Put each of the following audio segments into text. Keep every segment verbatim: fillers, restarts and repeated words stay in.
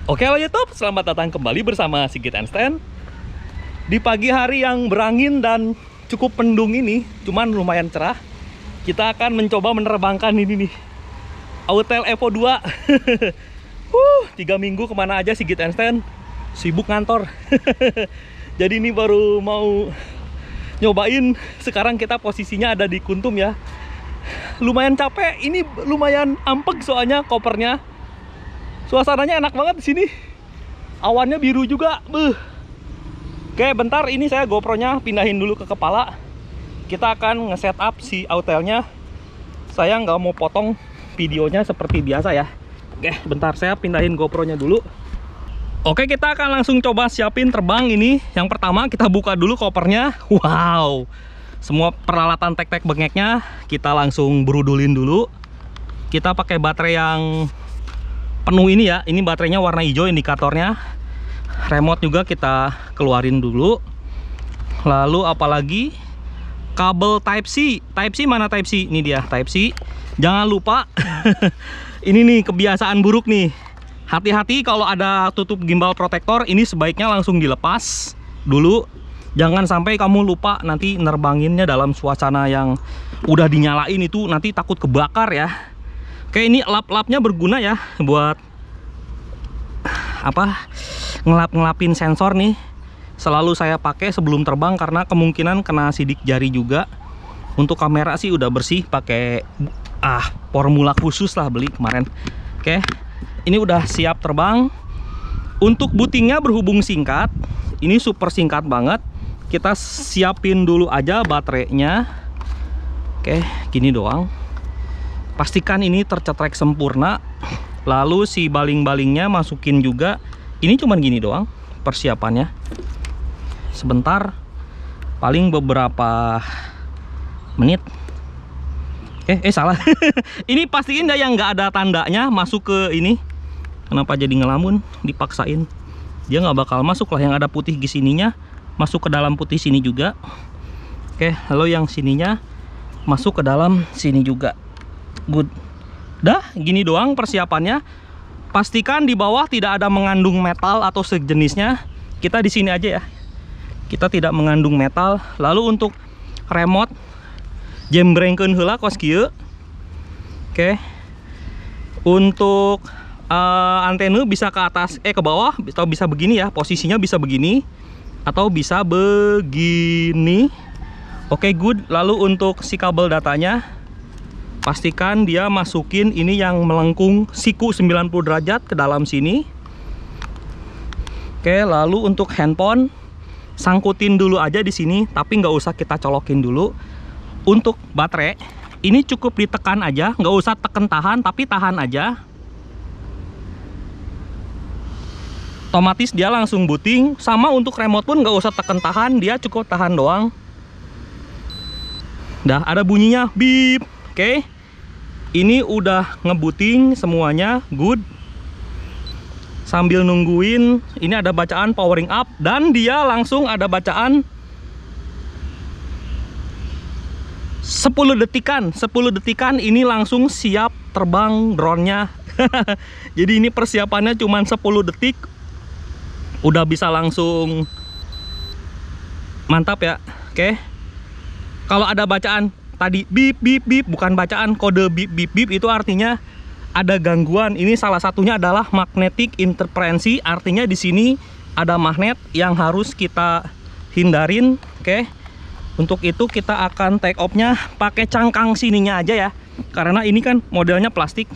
Oke halo YouTube, selamat datang kembali bersama Sigit Einstein. Di pagi hari yang berangin dan cukup mendung ini, cuman lumayan cerah, kita akan mencoba menerbangkan ini nih, Autel Evo dua. uh, Tiga minggu kemana aja Sigit Einstein, sibuk ngantor. Jadi ini baru mau nyobain. Sekarang kita posisinya ada di Kuntum ya. Lumayan capek, ini lumayan ampek soalnya kopernya. Suasananya enak banget di sini. Awannya biru juga. Beuh. Oke, bentar ini saya GoPro-nya pindahin dulu ke kepala. Kita akan nge-setup si Autelnya. Saya nggak mau potong videonya seperti biasa ya. Oke, bentar saya pindahin GoPro-nya dulu. Oke, kita akan langsung coba siapin terbang ini. Yang pertama kita buka dulu kopernya. Wow. Semua peralatan tek-tek bengeknya kita langsung berudulin dulu. Kita pakai baterai yang penuh ini ya, ini baterainya warna hijau indikatornya. Remote juga kita keluarin dulu. Lalu apalagi kabel Type C. Type C mana Type C? Ini dia Type C. Jangan lupa. Ini nih kebiasaan buruk nih. Hati-hati kalau ada tutup gimbal protektor, ini sebaiknya langsung dilepas dulu. Jangan sampai kamu lupa nanti nerbanginnya dalam suasana yang udah dinyalain itu, nanti takut kebakar ya. Oke, ini lap-lapnya berguna ya buat apa? Ngelap-ngelapin sensor nih. Selalu saya pakai sebelum terbang karena kemungkinan kena sidik jari juga. Untuk kamera sih udah bersih pakai ah formula khusus lah beli kemarin. Oke. Ini udah siap terbang. Untuk bootingnya berhubung singkat. Ini super singkat banget. Kita siapin dulu aja baterainya. Oke, gini doang. Pastikan ini tercetrek sempurna. Lalu si baling-balingnya masukin juga. Ini cuman gini doang persiapannya. Sebentar, paling beberapa menit. Eh, eh salah. Ini pastiin dah yang nggak ada tandanya masuk ke ini. Kenapa jadi ngelamun? Dipaksain. Dia nggak bakal masuk lah. Yang ada putih di sininya masuk ke dalam putih sini juga. Oke, lalu yang sininya masuk ke dalam sini juga. Good. Dah, gini doang persiapannya. Pastikan di bawah tidak ada mengandung metal atau sejenisnya. Kita di sini aja ya. Kita tidak mengandung metal. Lalu untuk remote jembrengkeun heula kos kieu. Oke. Untuk uh, antena bisa ke atas eh ke bawah atau bisa begini ya. Posisinya bisa begini atau bisa begini. Oke, good. Lalu untuk si kabel datanya, pastikan dia masukin ini yang melengkung siku sembilan puluh derajat ke dalam sini. Oke, lalu untuk handphone sangkutin dulu aja di sini, tapi nggak usah kita colokin dulu. Untuk baterai ini cukup ditekan aja, nggak usah tekan tahan, tapi tahan aja. Otomatis dia langsung booting. Sama untuk remote pun nggak usah tekan tahan, dia cukup tahan doang. Dah ada bunyinya, beep. Oke. Ini udah ngebooting semuanya, good. Sambil nungguin, ini ada bacaan powering up dan dia langsung ada bacaan sepuluh detikan. sepuluh detikan ini langsung siap terbang drone-nya. Jadi ini persiapannya cuma sepuluh detik. Udah bisa langsung mantap ya. Oke. Kalau ada bacaan tadi bip bip bip, bukan bacaan kode bip bip bip, itu artinya ada gangguan. Ini salah satunya adalah magnetic interference, artinya di sini ada magnet yang harus kita hindarin. Oke. Untuk itu kita akan take off-nya pakai cangkang sininya aja ya. Karena ini kan modelnya plastik.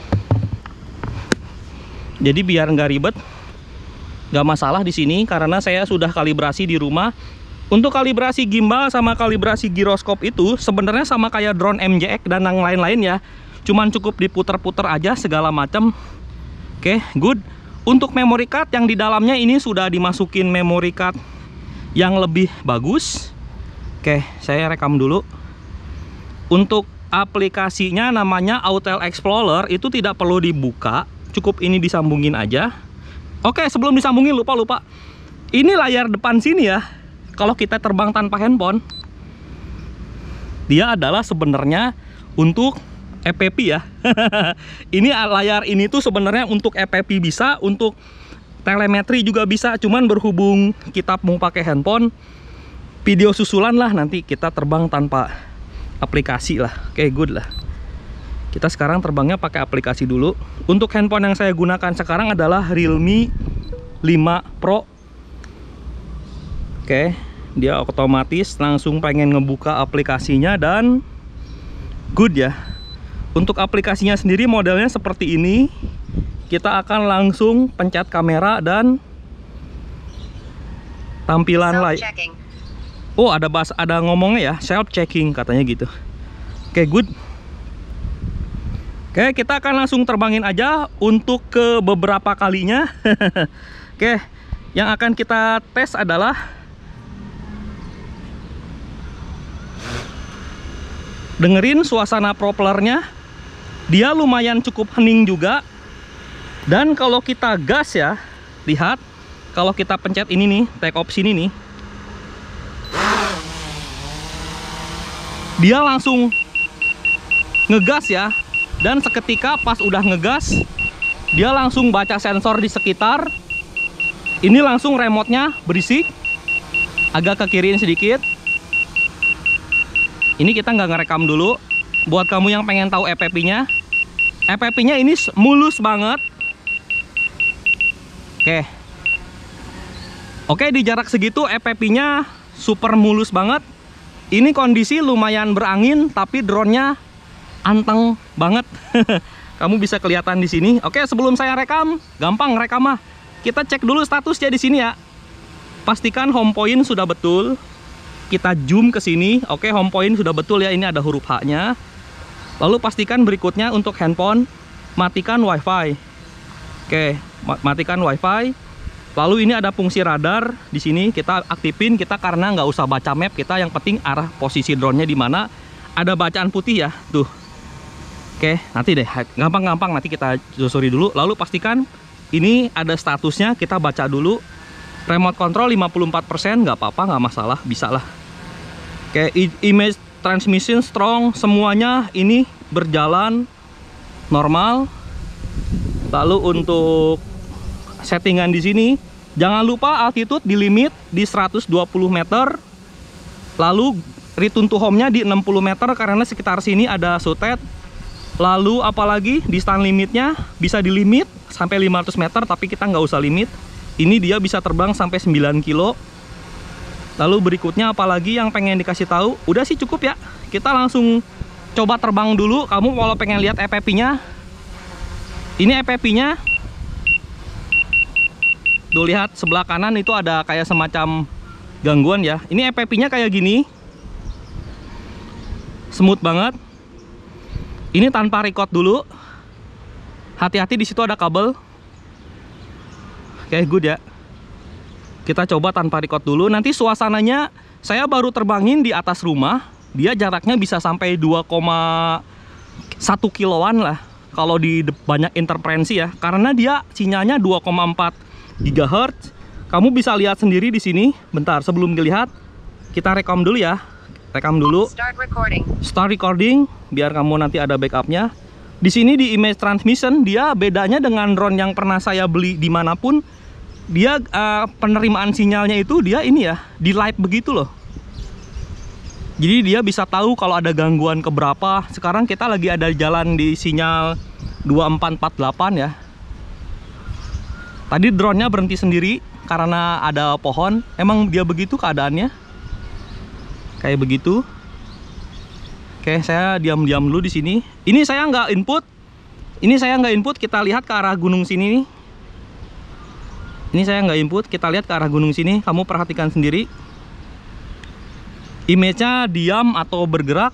Jadi biar nggak ribet, nggak masalah di sini karena saya sudah kalibrasi di rumah. Untuk kalibrasi gimbal sama kalibrasi giroskop itu sebenarnya sama kayak drone M J X dan yang lain-lain ya. Cuman cukup diputer-puter aja segala macam. Oke, good. Untuk memory card yang di dalamnya ini sudah dimasukin memory card yang lebih bagus. Oke, saya rekam dulu. Untuk aplikasinya namanya Autel Explorer, itu tidak perlu dibuka, cukup ini disambungin aja. Oke, sebelum disambungin lupa-lupa. Ini layar depan sini ya. Kalau kita terbang tanpa handphone, dia adalah sebenarnya untuk F P V ya. Ini layar ini tuh sebenarnya untuk F P V bisa, untuk telemetri juga bisa. Cuman berhubung kita mau pakai handphone, video susulan lah, nanti kita terbang tanpa aplikasi lah. Oke, good lah. Kita sekarang terbangnya pakai aplikasi dulu. Untuk handphone yang saya gunakan sekarang adalah Realme lima Pro. Oke, dia otomatis langsung pengen ngebuka aplikasinya dan good ya. Untuk aplikasinya sendiri modelnya seperti ini. Kita akan langsung pencet kamera dan tampilan lain. Oh, ada bahas, ada ngomongnya ya, self checking katanya gitu. Oke, good. Oke, kita akan langsung terbangin aja untuk ke beberapa kalinya. Oke, yang akan kita tes adalah dengerin suasana propellernya. Dia lumayan cukup hening juga. Dan kalau kita gas ya, lihat, kalau kita pencet ini nih, take off sini nih, dia langsung ngegas ya. Dan seketika pas udah ngegas, dia langsung baca sensor di sekitar. Ini langsung remote-nya berisik, agak ke kiriin sedikit. Ini kita nggak ngerekam dulu. Buat kamu yang pengen tahu F P V-nya, F P V-nya ini mulus banget. Oke, oke di jarak segitu F P V-nya super mulus banget. Ini kondisi lumayan berangin, tapi drone-nya anteng banget. Kamu bisa kelihatan di sini. Oke, sebelum saya rekam, gampang rekam mah. Kita cek dulu statusnya di sini ya. Pastikan home point sudah betul. Kita zoom ke sini. Oke, home point sudah betul ya. Ini ada huruf H-nya. Lalu pastikan berikutnya untuk handphone, matikan WiFi. Oke, matikan WiFi. Lalu ini ada fungsi radar di sini. Kita aktifin. Kita karena nggak usah baca map. Kita yang penting arah posisi drone-nya di mana. Ada bacaan putih ya. Tuh. Oke, nanti deh, gampang-gampang nanti kita susuri dulu. Lalu pastikan ini ada statusnya, kita baca dulu. Remote control lima puluh empat persen, nggak apa-apa, nggak masalah, bisa lah. Oke, image transmission strong, semuanya ini berjalan normal. Lalu untuk settingan di sini, jangan lupa altitude di limit di seratus dua puluh meter. Lalu return to home-nya di enam puluh meter karena sekitar sini ada sutet. Lalu apalagi di stand limitnya bisa di limit sampai lima ratus meter, tapi kita nggak usah limit. Ini dia bisa terbang sampai sembilan kilo. Lalu berikutnya apalagi yang pengen dikasih tahu? Udah sih cukup ya. Kita langsung coba terbang dulu. Kamu kalau pengen lihat F P V-nya, ini F P V-nya. Tuh lihat sebelah kanan itu ada kayak semacam gangguan ya. Ini F P V-nya kayak gini. Smooth banget. Ini tanpa record dulu. Hati-hati di situ ada kabel. Oke, good ya. Kita coba tanpa record dulu. Nanti suasananya saya baru terbangin di atas rumah. Dia jaraknya bisa sampai dua koma satu kiloan lah. Kalau di banyak interferensi ya. Karena dia sinyalnya dua koma empat gigahertz. Kamu bisa lihat sendiri di sini. Bentar, sebelum dilihat, kita rekam dulu ya. Rekam dulu. Start recording. Start recording biar kamu nanti ada backupnya. Di sini di image transmission dia bedanya dengan drone yang pernah saya beli dimanapun. Dia uh, penerimaan sinyalnya itu dia ini ya di live begitu loh. Jadi dia bisa tahu kalau ada gangguan keberapa. Sekarang kita lagi ada jalan di sinyal dua empat empat delapan ya. Tadi drone-nya berhenti sendiri karena ada pohon. Emang dia begitu keadaannya. Kayak begitu. Oke, saya diam-diam dulu di sini. Ini saya nggak input. Ini saya nggak input. Kita lihat ke arah gunung sini nih. Ini saya nggak input. Kita lihat ke arah gunung sini. Kamu perhatikan sendiri. Image-nya diam atau bergerak.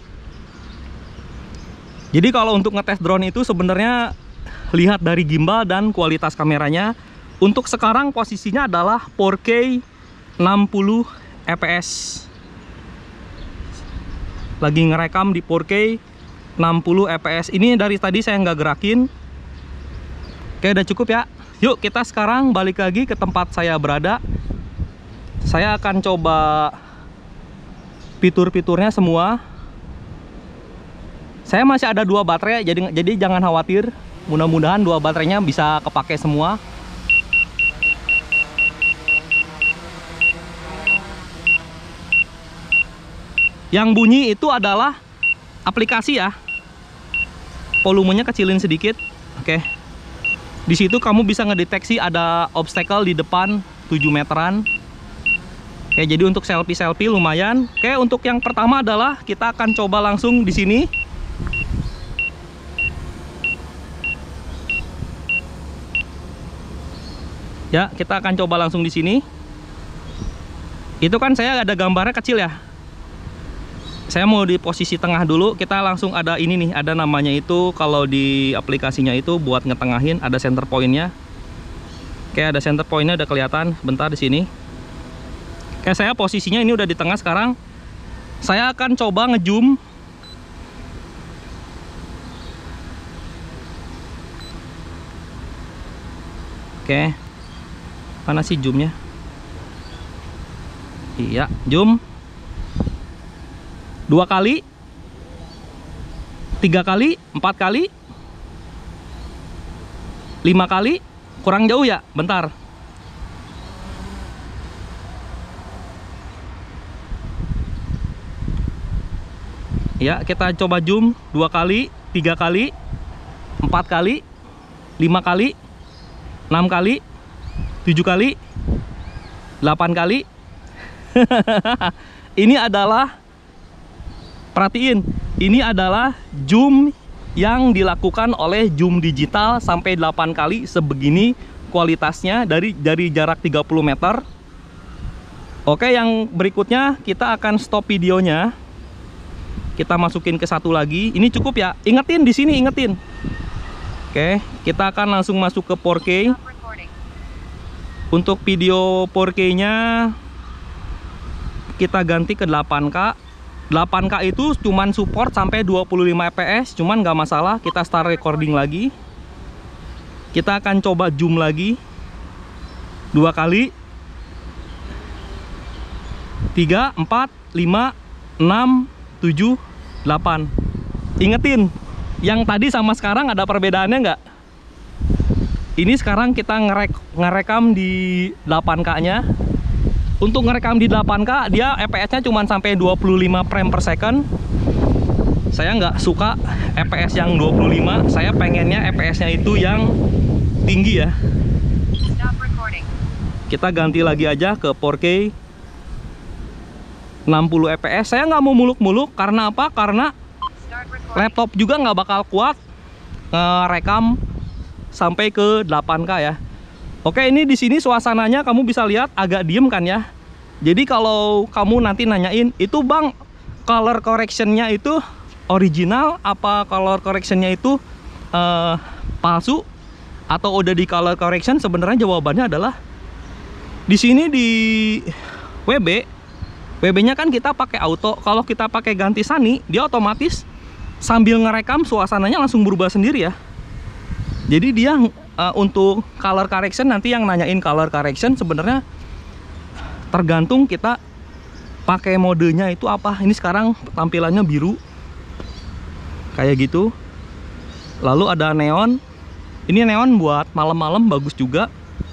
Jadi kalau untuk ngetes drone itu sebenarnya lihat dari gimbal dan kualitas kameranya. Untuk sekarang posisinya adalah empat K enam puluh F P S. Lagi ngerekam di empat K enam puluh F P S. Ini dari tadi saya nggak gerakin. Oke, udah cukup ya. Yuk kita sekarang balik lagi ke tempat saya berada. Saya akan coba fitur-fiturnya semua. Saya masih ada dua baterai, jadi jadi jangan khawatir. Mudah-mudahan dua baterainya bisa kepake semua. Yang bunyi itu adalah aplikasi ya. Volumenya kecilin sedikit. Oke. Di situ kamu bisa ngedeteksi ada obstacle di depan tujuh meteran. Oke, jadi untuk selfie-selfie lumayan. Oke, untuk yang pertama adalah kita akan coba langsung di sini. Ya, kita akan coba langsung di sini. Itu kan saya ada gambarnya kecil ya. Saya mau di posisi tengah dulu. Kita langsung ada ini nih, ada namanya itu kalau di aplikasinya itu buat ngetengahin, ada center point-nya. Oke, ada center point-nya udah kelihatan. Bentar di sini. Oke, saya posisinya ini udah di tengah sekarang. Saya akan coba ngezoom. Oke. Mana sih zoomnya? Iya, zoom. Dua kali. Tiga kali, empat kali. Lima kali. Kurang jauh ya? Bentar. Ya, kita coba zoom dua kali, tiga kali, empat kali, lima kali, enam kali, tujuh kali, delapan kali. Ini adalah, perhatiin, ini adalah zoom yang dilakukan oleh zoom digital sampai delapan kali sebegini kualitasnya dari dari jarak tiga puluh meter. Oke, yang berikutnya kita akan stop videonya. Kita masukin ke satu lagi. Ini cukup ya. Ingetin di sini, ingetin. Oke, kita akan langsung masuk ke four K. Untuk video four K-nya kita ganti ke delapan K. delapan K itu cuman support sampai dua puluh lima F P S, cuman nggak masalah. Kita start recording lagi. Kita akan coba zoom lagi. Dua kali. Tiga, empat, lima, enam, tujuh, delapan. Ingetin, yang tadi sama sekarang ada perbedaannya nggak? Ini sekarang kita ngerek ngerekam di delapan K nya. Untuk ngerekam di delapan K dia F P S-nya cuma sampai dua puluh lima frame per second. Saya nggak suka F P S yang dua puluh lima. Saya pengennya F P S-nya itu yang tinggi ya. Kita ganti lagi aja ke four K enam puluh F P S. Saya nggak mau muluk-muluk karena apa? Karena laptop juga nggak bakal kuat ngerekam sampai ke delapan K ya. Oke, ini di sini suasananya kamu bisa lihat agak diem kan ya. Jadi kalau kamu nanti nanyain, itu bang color correction-nya itu original apa color correction-nya itu uh, palsu atau udah di color correction? Sebenarnya jawabannya adalah di sini di W B. W B-nya kan kita pakai auto. Kalau kita pakai ganti Sunny, dia otomatis sambil ngerekam suasananya langsung berubah sendiri ya. Jadi dia uh, untuk color correction, nanti yang nanyain color correction sebenarnya tergantung kita pakai modenya itu apa. Ini sekarang tampilannya biru kayak gitu. Lalu ada neon. Ini neon buat malam-malam bagus juga.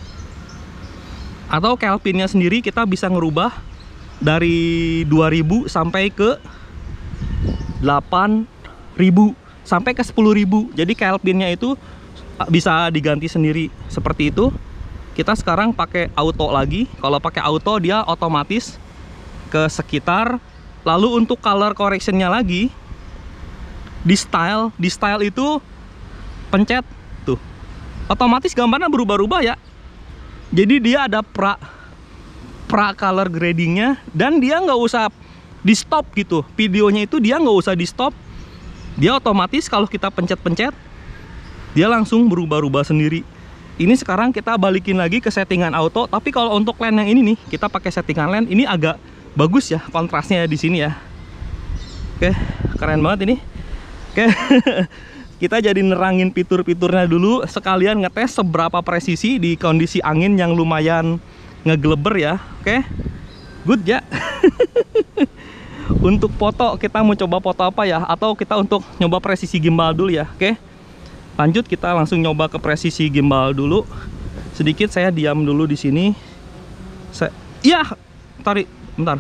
Atau Kelvinnya sendiri kita bisa ngerubah dari dua ribu sampai ke delapan ribu sampai ke sepuluh ribu. Jadi Kelvinnya itu bisa diganti sendiri seperti itu. Kita sekarang pakai auto lagi. Kalau pakai auto dia otomatis ke sekitar. Lalu untuk color correction-nya lagi di style, di style itu pencet tuh. Otomatis gambarnya berubah-ubah ya. Jadi dia ada pra pra color gradingnya dan dia nggak usah di stop gitu. Videonya itu dia nggak usah di stop. Dia otomatis kalau kita pencet-pencet dia langsung berubah-ubah sendiri. Ini sekarang kita balikin lagi ke settingan auto. Tapi kalau untuk lens yang ini nih, kita pakai settingan lens. Ini agak bagus ya kontrasnya di sini ya. Oke, keren banget ini. Oke, kita jadi nerangin fitur-fiturnya dulu. Sekalian ngetes seberapa presisi di kondisi angin yang lumayan ngegeleber ya. Oke, good ya. Untuk foto, kita mau coba foto apa ya? Atau kita untuk nyoba presisi gimbal dulu ya. Oke, lanjut, kita langsung nyoba ke presisi gimbal dulu. Sedikit saya diam dulu di sini. Saya, ya, tarik, bentar.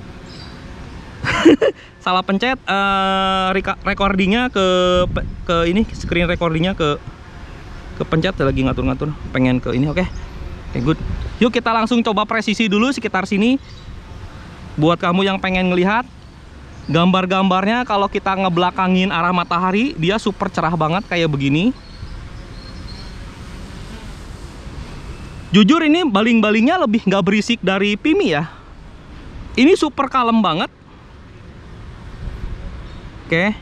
Salah pencet. Uh, recordingnya ke ke ini, screen recordingnya ke ke pencet, lagi ngatur-ngatur. Pengen ke ini, oke? Oke, good. Yuk kita langsung coba presisi dulu sekitar sini. Buat kamu yang pengen ngelihat gambar-gambarnya, kalau kita ngebelakangin arah matahari, dia super cerah banget kayak begini. Jujur ini baling-balingnya lebih nggak berisik dari Pimi ya. Ini super kalem banget. Oke.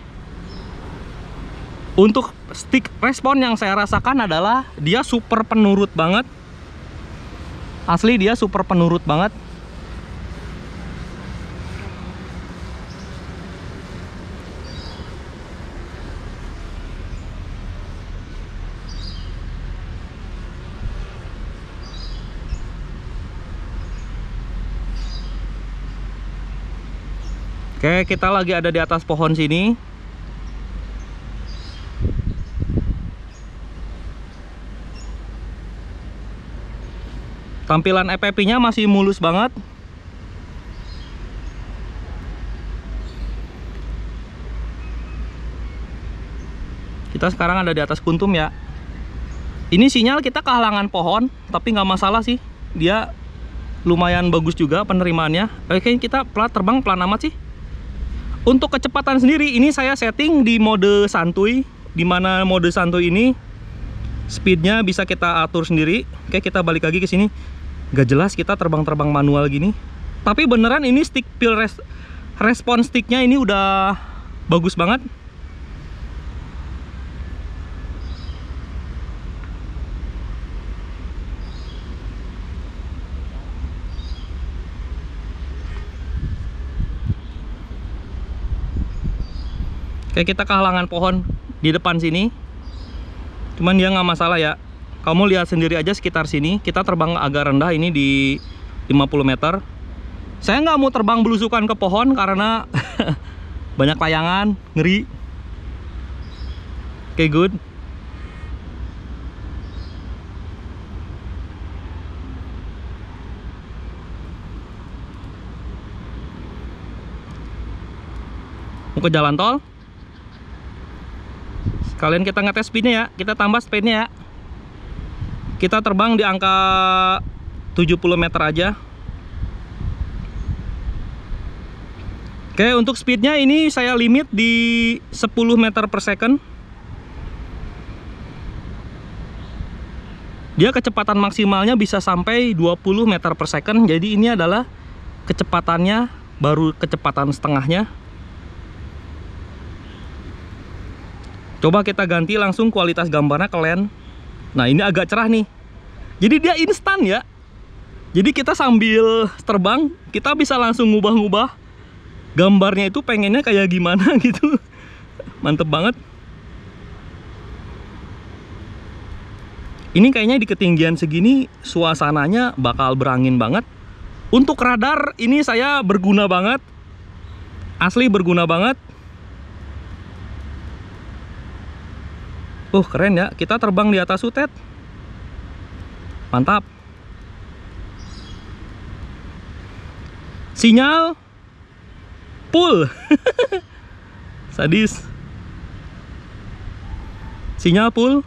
Untuk stick respon yang saya rasakan adalah dia super penurut banget. Asli dia super penurut banget. Oke, kita lagi ada di atas pohon sini. Tampilan E P P-nya masih mulus banget. Kita sekarang ada di atas kuntum ya. Ini sinyal kita kehalangan pohon, tapi nggak masalah sih. Dia lumayan bagus juga penerimaannya. Oke, kita pelan terbang pelan amat sih. Untuk kecepatan sendiri, ini saya setting di mode santuy, dimana mode santuy ini speednya bisa kita atur sendiri. Oke, kita balik lagi ke sini. Gak jelas kita terbang-terbang manual gini. Tapi beneran ini stick peel res respon sticknya ini udah bagus banget. Oke, kita kehalangan pohon di depan sini. Cuman dia nggak masalah ya. Kamu lihat sendiri aja sekitar sini. Kita terbang agak rendah ini di lima puluh meter. Saya nggak mau terbang belusukan ke pohon karena banyak layangan, ngeri. Oke, good. Mau ke jalan tol. Kalian kita ngetes speednya ya, kita tambah speednya ya. Kita terbang di angka tujuh puluh meter aja. Oke, untuk speednya ini saya limit di sepuluh meter per second. Dia kecepatan maksimalnya bisa sampai dua puluh meter per second. Jadi ini adalah kecepatannya, baru kecepatan setengahnya. Coba kita ganti langsung kualitas gambarnya ke lens. Nah, ini agak cerah nih. Jadi dia instan ya. Jadi kita sambil terbang, kita bisa langsung ngubah-ngubah gambarnya itu pengennya kayak gimana gitu. Mantep banget. Ini kayaknya di ketinggian segini suasananya bakal berangin banget. Untuk radar ini saya berguna banget. Asli berguna banget. Uh, keren ya, kita terbang di atas Sutet. Mantap. Sinyal full. Sadis. Sinyal full.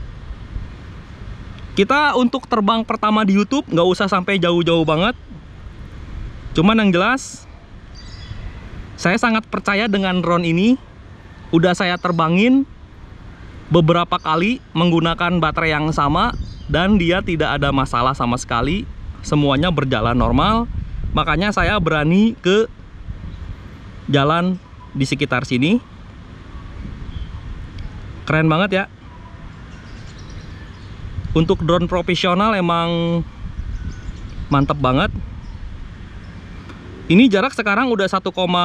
Kita untuk terbang pertama di YouTube nggak usah sampai jauh-jauh banget. Cuman yang jelas, saya sangat percaya dengan drone ini. Udah saya terbangin beberapa kali menggunakan baterai yang sama dan dia tidak ada masalah sama sekali. Semuanya berjalan normal. Makanya saya berani ke jalan di sekitar sini. Keren banget ya. Untuk drone profesional emang mantep banget. Ini jarak sekarang udah satu koma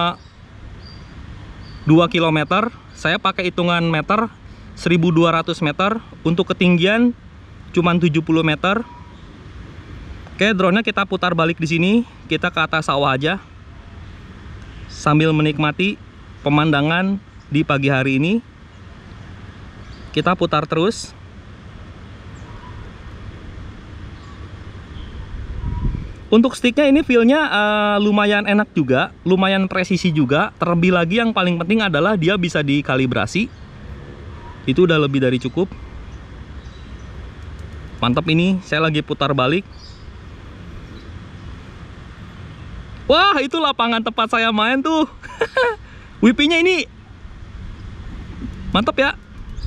dua kilometer. Saya pakai hitungan meter, seribu dua ratus meter. Untuk ketinggian cuman tujuh puluh meter. Oke, drone-nya kita putar balik di sini. Kita ke atas sawah aja. sambil menikmati pemandangan di pagi hari ini. Kita putar terus. Untuk sticknya ini feel-nya uh, lumayan enak juga, lumayan presisi juga. Terlebih lagi yang paling penting adalah dia bisa dikalibrasi. Itu udah lebih dari cukup. Mantap ini, saya lagi putar balik. Wah, itu lapangan tempat saya main tuh. Wipinya ini mantap ya.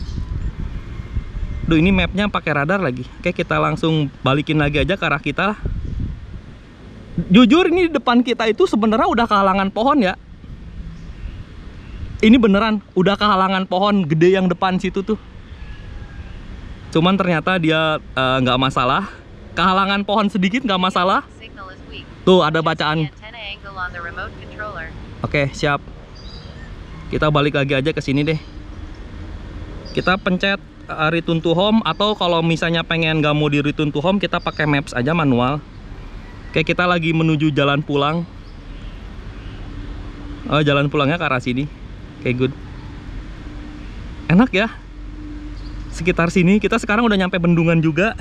Duh, ini mapnya pakai radar lagi. Oke, kita langsung balikin lagi aja ke arah kita. Jujur ini di depan kita itu sebenarnya udah kehalangan pohon ya. Ini beneran udah kehalangan pohon gede yang depan situ tuh. Cuman ternyata dia nggak uh, masalah. Kehalangan pohon sedikit nggak masalah. Tuh ada bacaan. Oke, siap. Kita balik lagi aja ke sini deh. Kita pencet uh, return to home, atau kalau misalnya pengen nggak mau di return to home, kita pakai maps aja manual. Oke, kita lagi menuju jalan pulang. Oh, jalan pulangnya ke arah sini. Oke, good. Enak ya. Sekitar sini. Kita sekarang udah nyampe bendungan juga.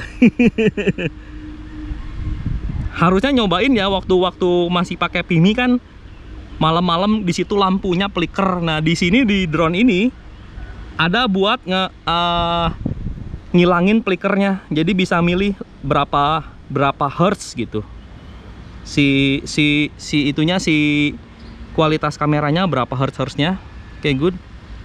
Harusnya nyobain ya waktu-waktu masih pakai P I M I kan. Malam-malam di situ lampunya flicker. Nah, di sini di drone ini ada buat nge uh, ngilangin flickernya. Jadi bisa milih berapa berapa hertz gitu. si si si itunya si kualitas kameranya berapa hertz hertznya. Oke, okay, good.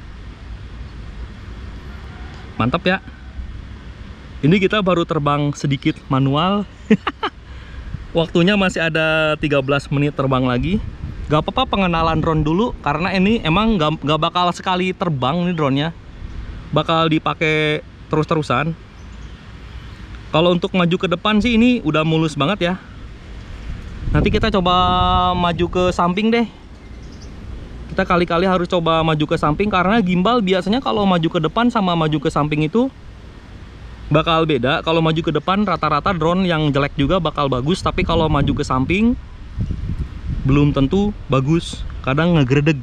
Mantap ya. Ini kita baru terbang sedikit manual. Waktunya masih ada tiga belas menit terbang lagi. Gak apa-apa pengenalan drone dulu, karena ini emang gak, gak bakal sekali terbang nih drone-nya. Bakal dipakai terus-terusan. Kalau untuk maju ke depan sih ini udah mulus banget ya. Nanti kita coba maju ke samping deh. Kita kali-kali harus coba maju ke samping, karena gimbal biasanya kalau maju ke depan sama maju ke samping itu bakal beda. Kalau maju ke depan rata-rata drone yang jelek juga bakal bagus, tapi kalau maju ke samping belum tentu bagus. Kadang ngegredeg.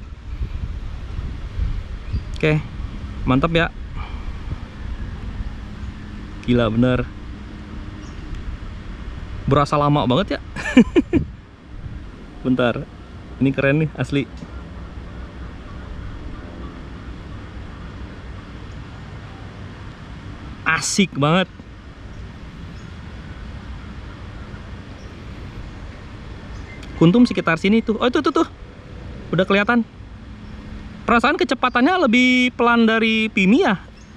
Oke, mantap ya. Gila bener. Berasa lama banget ya. Bentar, ini keren nih asli. Asik banget. Kuntum sekitar sini tuh. Oh, itu tuh tuh udah kelihatan. Perasaan kecepatannya lebih pelan dari P I M I ya.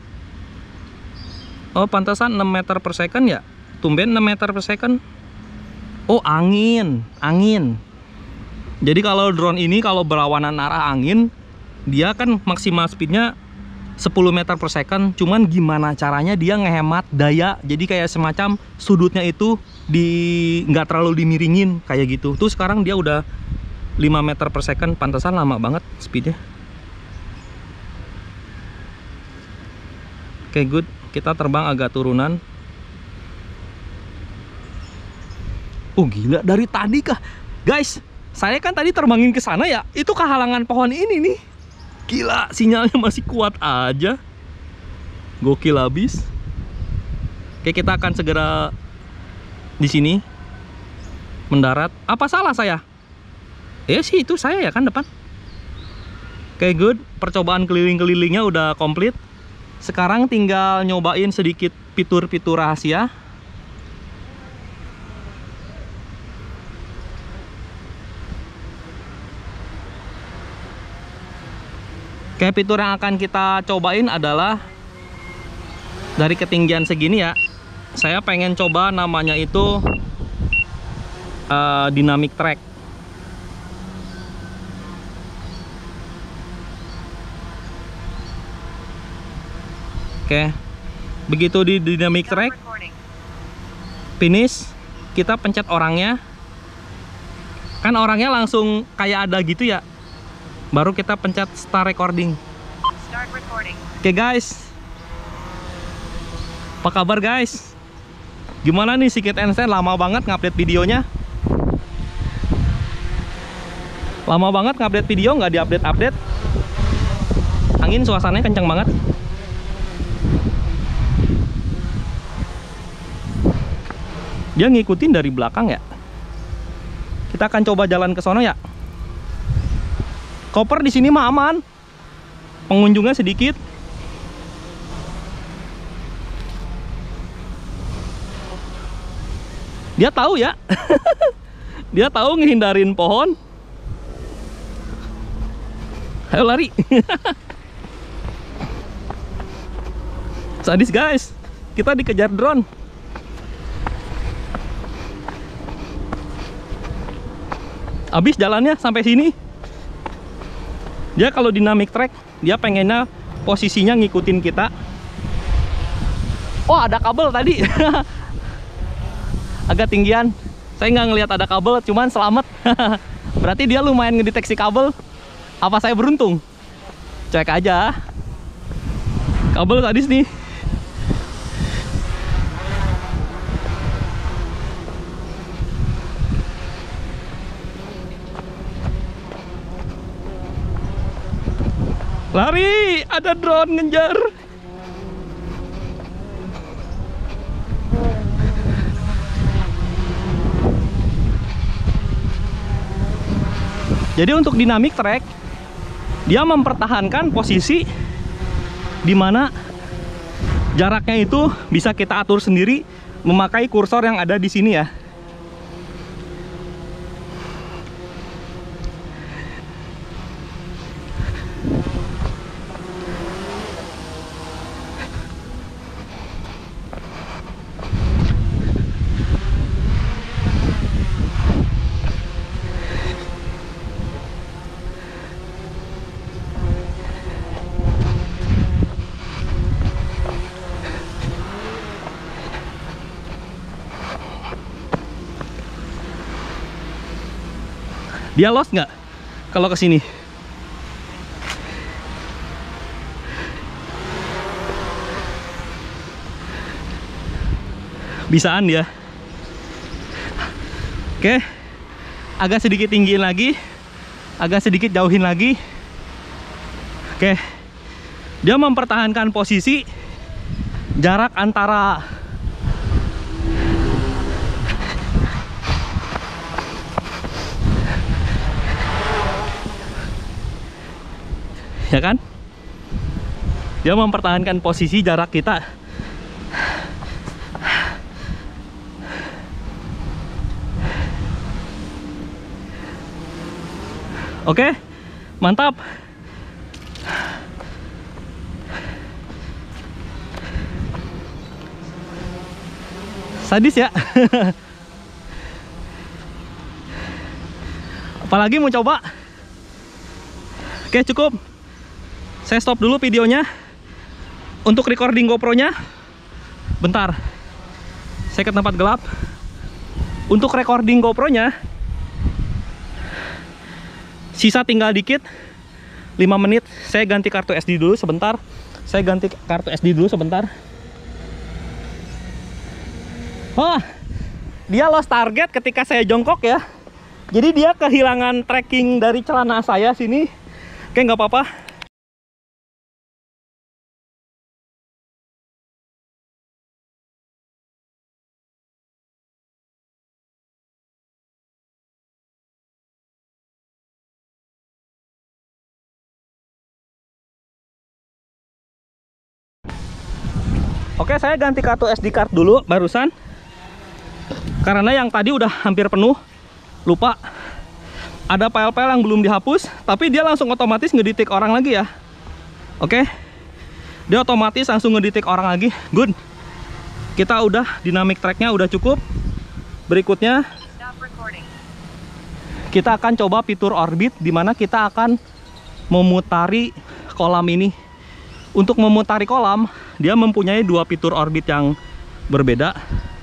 Oh, pantasan enam meter per second ya. Tumben enam meter per second. Oh, angin, angin. Jadi kalau drone ini kalau berlawanan arah angin, dia kan maksimal speednya sepuluh meter per second. Cuman gimana caranya dia ngehemat daya. Jadi kayak semacam sudutnya itu di nggak terlalu dimiringin kayak gitu. Tuh sekarang dia udah lima meter per second. Pantesan lama banget speednya. Oke, okay, good. Kita terbang agak turunan. Oh gila, dari tadi kah? Guys, saya kan tadi terbangin ke sana ya. Itu kehalangan pohon ini nih. Gila, sinyalnya masih kuat aja. Gokil habis. Oke, kita akan segera di sini mendarat. Apa salah saya? Eh sih itu saya ya kan depan. Oke, good. Percobaan keliling-kelilingnya udah komplit. Sekarang tinggal nyobain sedikit fitur-fitur rahasia. Oke, fitur yang akan kita cobain adalah dari ketinggian segini ya. Saya pengen coba namanya itu uh, dynamic track. Oke, begitu di dynamic track, finish, kita pencet orangnya. Kan orangnya langsung kayak ada gitu ya. Baru kita pencet start recording. Start recording. Oke guys, apa kabar guys? Gimana nih Sikit and Send? Lama banget ngupdate videonya. Lama banget ngupdate video, nggak diupdate-update. Angin suasananya kencang banget. Dia ngikutin dari belakang ya. Kita akan coba jalan ke sono ya. Koper di sini mah aman. Pengunjungnya sedikit. Dia tahu ya. Dia tahu ngehindarin pohon. Ayo lari. Sadis guys. Kita dikejar drone. Habis jalannya sampai sini. Dia kalau dynamic track, dia pengennya posisinya ngikutin kita. Oh, ada kabel tadi. Agak tinggian. Saya nggak ngelihat ada kabel, cuman selamat. Berarti dia lumayan ngedeteksi kabel. Apa saya beruntung? Cek aja. Kabel tadi nih. Lari, ada drone ngejar. Jadi untuk dynamic track, dia mempertahankan posisi di mana jaraknya itu bisa kita atur sendiri memakai kursor yang ada di sini ya. Dia lost nggak kalau ke sini? Bisaan dia. Oke, agak sedikit tinggiin lagi, agak sedikit jauhin lagi. Oke, dia mempertahankan posisi jarak antara ya kan? Dia mempertahankan posisi jarak kita. Oke, mantap. Sadis ya. Apalagi mau coba. Oke, cukup. Saya stop dulu videonya. Untuk recording GoPro-nya, bentar, saya ke tempat gelap. Untuk recording GoPro-nya, sisa tinggal dikit, lima menit. Saya ganti kartu S D dulu sebentar. Saya ganti kartu S D dulu sebentar. Oh, dia lost target ketika saya jongkok ya. Jadi dia kehilangan tracking dari celana saya sini. Oke, nggak apa-apa. Oke, saya ganti kartu S D card dulu barusan. Karena yang tadi udah hampir penuh. Lupa. Ada file-file yang belum dihapus, tapi dia langsung otomatis ngedetek orang lagi ya. Oke. Dia otomatis langsung ngedetek orang lagi. Good. Kita udah dynamic track-nya udah cukup. Berikutnya kita akan coba fitur orbit, di mana kita akan memutari kolam ini. Untuk memutari kolam, dia mempunyai dua fitur orbit yang berbeda.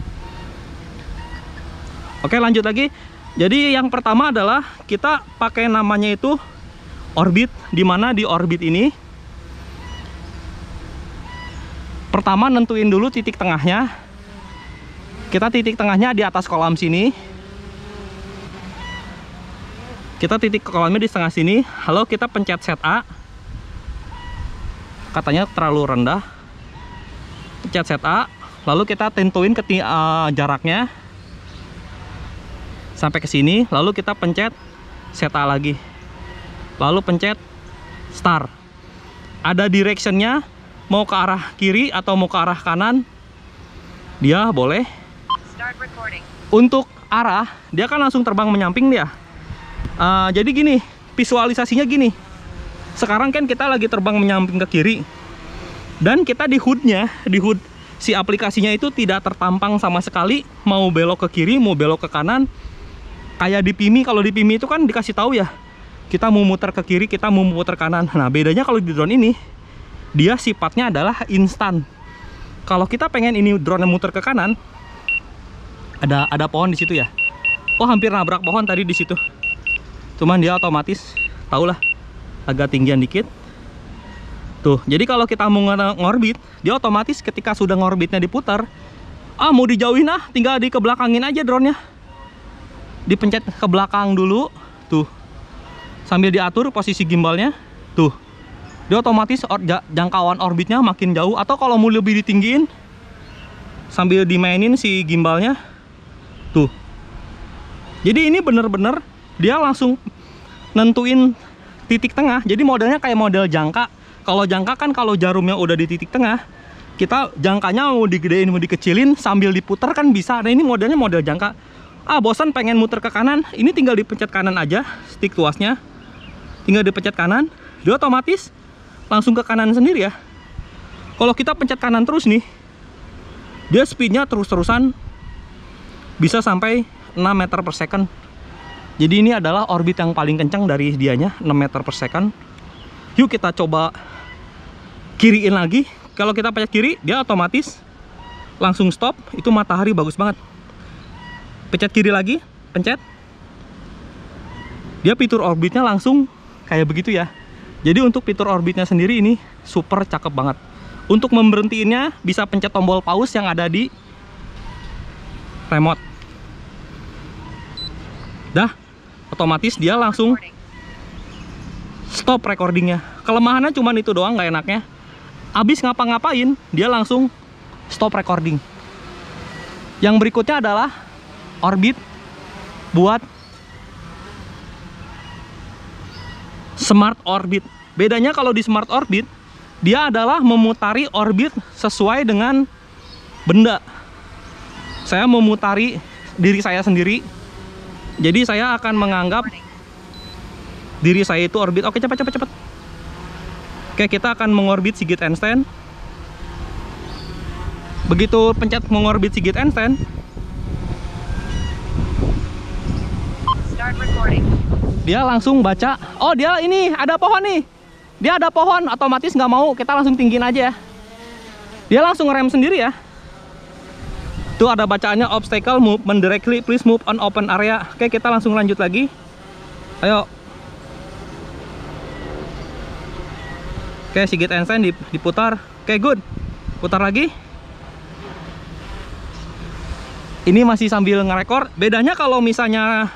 Oke, lanjut lagi. Jadi yang pertama adalah kita pakai namanya itu orbit, di mana di orbit ini pertama nentuin dulu titik tengahnya. Kita titik tengahnya di atas kolam sini. Kita titik kolomnya di setengah sini. Lalu kita pencet set A. Katanya terlalu rendah. Pencet set A. Lalu kita tentuin ke uh, jaraknya sampai ke sini. Lalu kita pencet set A lagi. Lalu pencet start. Ada directionnya, mau ke arah kiri atau mau ke arah kanan. Dia boleh. Start recording. Untuk arah, dia kan langsung terbang menyamping dia. Uh, jadi gini, visualisasinya gini. Sekarang kan kita lagi terbang menyamping ke kiri. Dan kita di hoodnya, di hood si aplikasinya itu tidak tertampang sama sekali. Mau belok ke kiri, mau belok ke kanan. Kayak di P I M I, kalau di P I M I itu kan dikasih tahu ya. Kita mau muter ke kiri, kita mau muter kanan. Nah, bedanya kalau di drone ini, dia sifatnya adalah instan. Kalau kita pengen ini drone yang muter ke kanan, ada ada pohon di situ ya. Oh, hampir nabrak pohon tadi di situ. Cuman dia otomatis, tahulah, agak tinggian dikit. Tuh, jadi kalau kita mau ngorbit, dia otomatis ketika sudah ngorbitnya diputar, ah mau dijauhin ah, tinggal di kebelakangin aja drone-nya. Dipencet ke belakang dulu, tuh. Sambil diatur posisi gimbalnya, tuh. Dia otomatis or, jangkauan orbitnya makin jauh. Atau kalau mau lebih ditinggiin, sambil dimainin si gimbalnya, tuh. Jadi ini bener-bener dia langsung nentuin titik tengah. Jadi modelnya kayak model jangka. Kalau jangka kan kalau jarumnya udah di titik tengah, kita jangkanya mau digedein mau dikecilin sambil diputar kan bisa. Nah ini modelnya model jangka. Ah bosan pengen muter ke kanan, ini tinggal dipencet kanan aja, stick tuasnya. Tinggal dipencet kanan, dia otomatis langsung ke kanan sendiri ya. Kalau kita pencet kanan terus nih, dia speednya terus-terusan bisa sampai enam meter per second. Jadi ini adalah orbit yang paling kencang dari dianya, enam meter per second. Yuk kita coba kiriin lagi. Kalau kita pencet kiri, dia otomatis langsung stop. Itu matahari bagus banget. Pencet kiri lagi, pencet. Dia fitur orbitnya langsung kayak begitu ya. Jadi untuk fitur orbitnya sendiri ini super cakep banget. Untuk memberhentiinnya bisa pencet tombol pause yang ada di remote. Dah, otomatis dia langsung stop recordingnya. Kelemahannya cuma itu doang, nggak enaknya. Abis ngapa-ngapain, dia langsung stop recording. Yang berikutnya adalah orbit buat smart orbit. Bedanya kalau di smart orbit, dia adalah memutari orbit sesuai dengan benda. Saya memutari diri saya sendiri. Jadi saya akan menganggap diri saya itu orbit. Oke, cepat cepat cepat. Oke, kita akan mengorbit Sigit Einstein. Begitu pencet mengorbit Sigit Einstein, Start recording. dia langsung baca. Oh, dia ini ada pohon nih. Dia ada pohon, otomatis nggak mau, kita langsung tinggiin aja ya. Dia langsung rem sendiri ya. Tuh ada bacaannya obstacle movement directly, please move on open area. Oke, kita langsung lanjut lagi. Ayo. Oke, Sigit Einstein diputar. Oke, good. Putar lagi. Ini masih sambil ngerekord. Bedanya kalau misalnya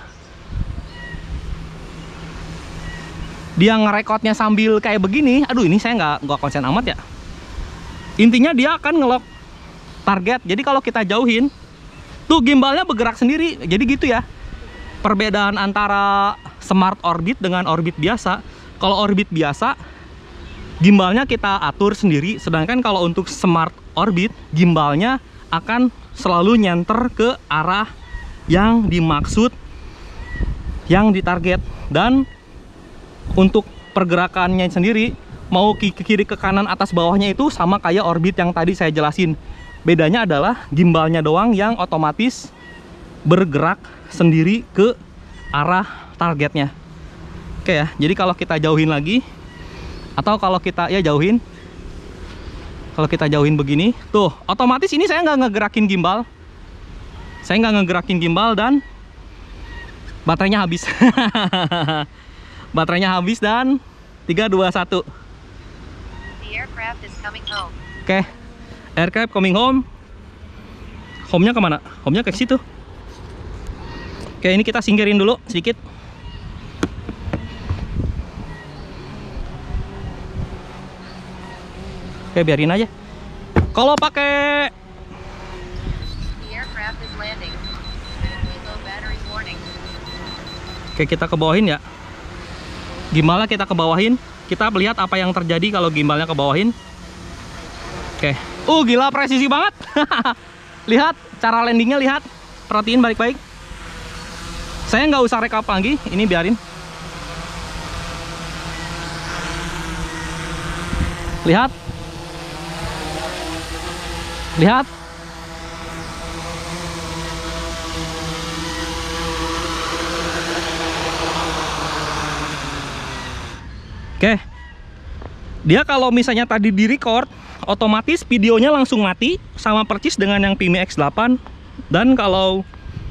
dia ngerekodnya sambil kayak begini, aduh ini saya nggak nggak konsen amat ya. Intinya dia akan ngelok target. Jadi kalau kita jauhin, tuh gimbalnya bergerak sendiri. Jadi gitu ya. Perbedaan antara smart orbit dengan orbit biasa. Kalau orbit biasa, gimbalnya kita atur sendiri. Sedangkan kalau untuk smart orbit, gimbalnya akan selalu nyenter ke arah yang dimaksud, yang ditarget. Dan untuk pergerakannya sendiri, mau ke kiri ke kanan atas bawahnya itu sama kayak orbit yang tadi saya jelasin. Bedanya adalah gimbalnya doang yang otomatis bergerak sendiri ke arah targetnya. Oke ya, jadi kalau kita jauhin lagi, atau kalau kita ya jauhin, kalau kita jauhin begini, tuh otomatis ini saya nggak ngegerakin gimbal, saya nggak ngegerakin gimbal dan baterainya habis. Baterainya habis dan tiga, dua, satu. The aircraft is coming home. Oke, aircraft coming home. Home-nya kemana? Home-nya ke situ. Oke, ini kita singkirin dulu sedikit. Oke, biarin aja. Kalau pakai The aircraft is landing. Low battery warning. Oke, kita ke bawahin ya. Gimbalnya kita ke bawahin. Kita lihat apa yang terjadi kalau gimbalnya ke bawahin. Oke. Uh, gila presisi banget. Lihat cara landingnya, lihat. Perhatiin baik-baik. Saya nggak usah rekap lagi, ini biarin. Lihat. Lihat. Oke. Dia kalau misalnya tadi di record, otomatis videonya langsung mati, sama persis dengan yang Pime X delapan. Dan kalau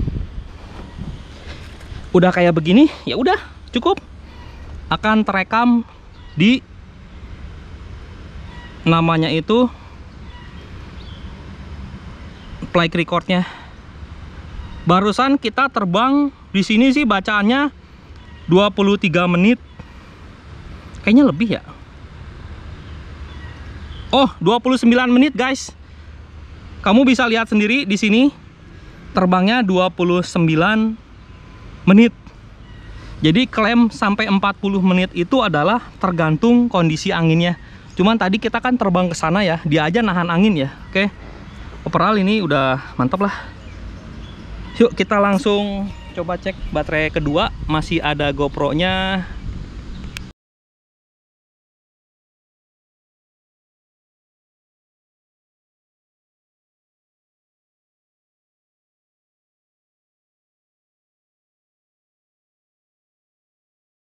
udah kayak begini, ya udah cukup. Akan terekam di namanya itu flight recordnya. Barusan kita terbang di sini sih bacaannya dua puluh tiga menit. Kayaknya lebih ya. Oh, dua puluh sembilan menit, guys. Kamu bisa lihat sendiri di sini terbangnya dua puluh sembilan menit. Jadi klaim sampai empat puluh menit itu adalah tergantung kondisi anginnya. Cuman tadi kita kan terbang ke sana ya, dia aja nahan angin ya. Oke. Overall ini udah mantap lah. Yuk kita langsung coba cek baterai kedua. Masih ada GoPro-nya.